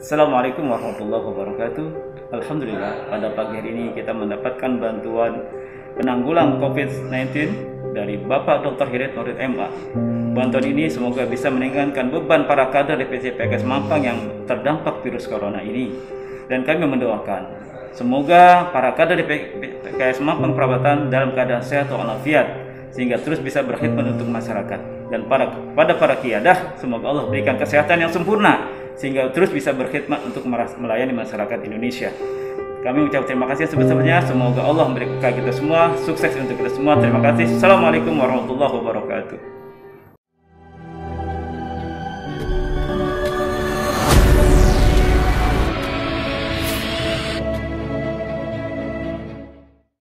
Assalamualaikum warahmatullahi wabarakatuh. Alhamdulillah, pada pagi hari ini kita mendapatkan bantuan penanggulang COVID-19 dari Bapak Dr. Hidayat Nuril MA. Bantuan ini semoga bisa meringankan beban para kader DPC PKS Mampang yang terdampak virus corona ini. Dan kami mendoakan semoga para kader PKS Mampang Perapatan dalam keadaan sehat walafiat sehingga terus bisa berkhidmat untuk masyarakat. Dan pada para kiadah, semoga Allah berikan kesehatan yang sempurna sehingga terus bisa berkhidmat untuk melayani masyarakat Indonesia. Kami ucap terima kasih sebesar-besarnya. Semoga Allah memberikan kita semua sukses untuk kita semua. Terima kasih. Assalamualaikum warahmatullahi wabarakatuh.